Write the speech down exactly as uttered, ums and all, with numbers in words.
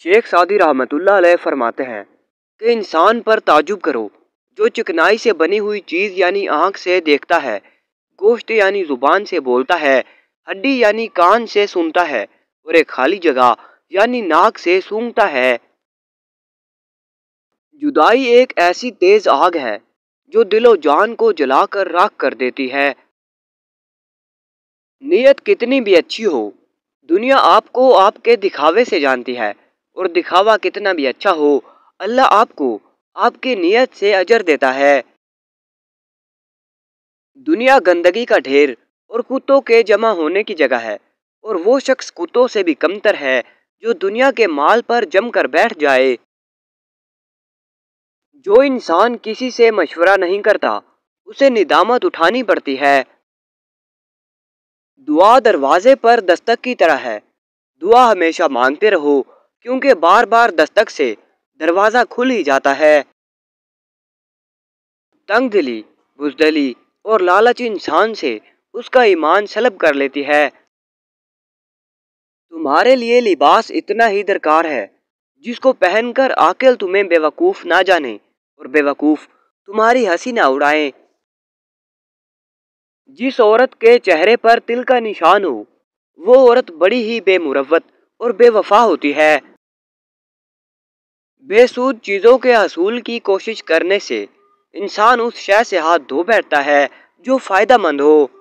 شیخ Saadi رحمۃ اللہ علیہ فرماتے ہیں کہ انسان پر تعجب کرو جو چکنائی سے بنی ہوئی چیز یعنی آنکھ سے دیکھتا ہے، گوشت یعنی زبان سے بولتا ہے، ہڈی یعنی کان سے سنتا ہے، اور ایک خالی جگہ یعنی ناک سے سونگھتا ہے۔ جدائی ایک ایسی تیز آگ ہے جو دل و جان کو جلا کر راکھ کر دیتی ہے۔ نیت کتنی بھی اچھی ہو، دنیا آپ کو آپ کے دکھاوے سے جانتی ہے، اور دکھاوا کتنا بھی اچھا ہو، اللہ آپ کو آپ کی نیت سے اجر دیتا ہے۔ دنیا گندگی کا ڈھیر اور کتوں کے جمع ہونے کی جگہ ہے، اور وہ شخص کتوں سے بھی کمتر ہے جو دنیا کے مال پر جم کر بیٹھ جائے۔ جو انسان کسی سے مشورہ نہیں کرتا اسے ندامت اٹھانی پڑتی ہے۔ دعا دروازے پر دستک کی طرح ہے، دعا ہمیشہ مانگتے رہو کیونکہ بار بار دستک سے دروازہ کھل ہی جاتا ہے۔ تنگ دلی، بزدلی اور لالچ انسان سے اس کا ایمان سلب کر لیتی ہے۔ تمہارے لیے لباس اتنا ہی درکار ہے جس کو پہن کر عاقل تمہیں بے وقوف نہ جانے اور بے وقوف تمہاری ہنسی نہ اڑائیں۔ جس عورت کے چہرے پر تل کا نشان ہو وہ عورت بڑی ہی بے مروت اور بے وفا ہوتی ہے۔ بے سود چیزوں کے حصول کی کوشش کرنے سے انسان اس شے سے ہاتھ دھو بیٹھتا ہے جو فائدہ مند ہو۔